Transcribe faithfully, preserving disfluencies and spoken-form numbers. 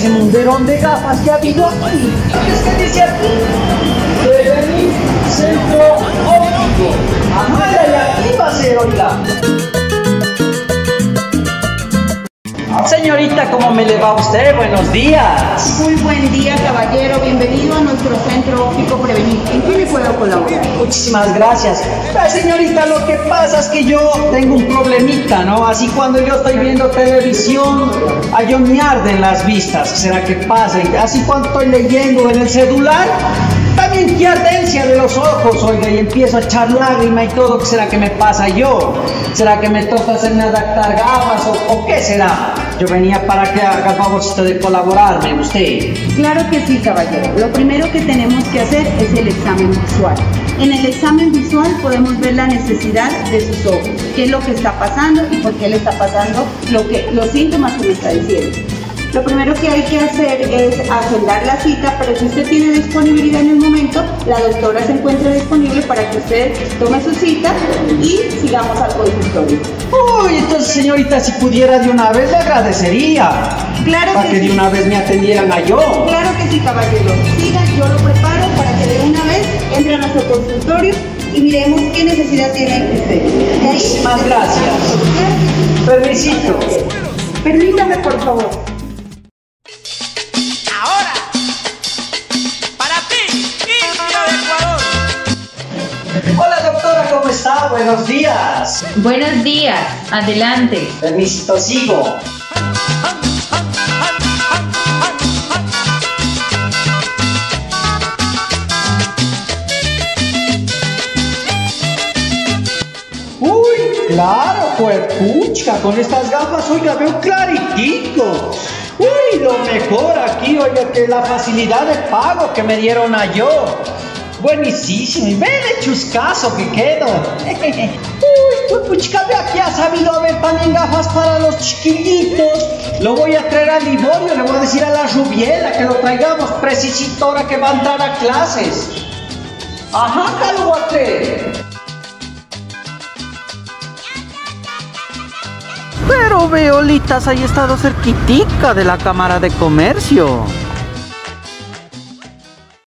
ese munderón de gafas que ha habido aquí? Es que dice aquí, Prevenir Centro Óptico. Ajá, y aquí va a ser, oiga. Señorita, ¿cómo me le va a usted? Buenos días. Muy buen día, caballero. Bienvenido a nuestro Centro Óptico Prevenir. ¿En qué le puedo colaborar? Muchísimas gracias. Pero, señorita, lo que pasa es que yo tengo un problemita, ¿no? Así cuando yo estoy viendo televisión, a yo me arden las vistas. ¿Será que pasa? Y así cuando estoy leyendo en el celular, también qué ardencia de los ojos, oiga, y empiezo a echar lágrima y todo. ¿Qué será que me pasa yo? ¿Será que me toca hacerme adaptar gafas o, o qué será? Yo venía para que haga el favorcito de colaborarme, usted. Claro que sí, caballero. Lo primero que tenemos que hacer es el examen visual. En el examen visual podemos ver la necesidad de sus ojos, qué es lo que está pasando y por qué le está pasando lo que, los síntomas que me está diciendo. Lo primero que hay que hacer es agendar la cita, pero si usted tiene disponibilidad en el momento, la doctora se encuentra disponible para que usted tome su cita y sigamos al consultorio. Uy, entonces, señorita, si pudiera de una vez, le agradecería. Claro para que, que sí. de una vez me atendieran a yo. Claro que sí, caballero. Siga, yo lo preparo para que de una vez entre a nuestro consultorio y miremos qué necesidad tiene usted. Muchísimas gracias. Permisito. Permítame, por favor. Hola, doctora, ¿cómo está? Buenos días. Buenos días, adelante. Permisito, sigo. Uy, claro, pues pucha, con estas gafas, oiga, veo claritico. Uy, lo mejor aquí, oiga, que la facilidad de pago que me dieron a yo. Buenísimo, y ve de chuscazo que quedo. Uy, pues puchica, ve aquí ha sabido haber también gafas para los chiquillitos. Lo voy a traer a Liborio, le voy a decir a la Rubiela que lo traigamos precisito ahora que va a entrar a clases. Ajá, acá lo voy a traer. Pero Veolitas, ahí he estado cerquitica de la Cámara de Comercio.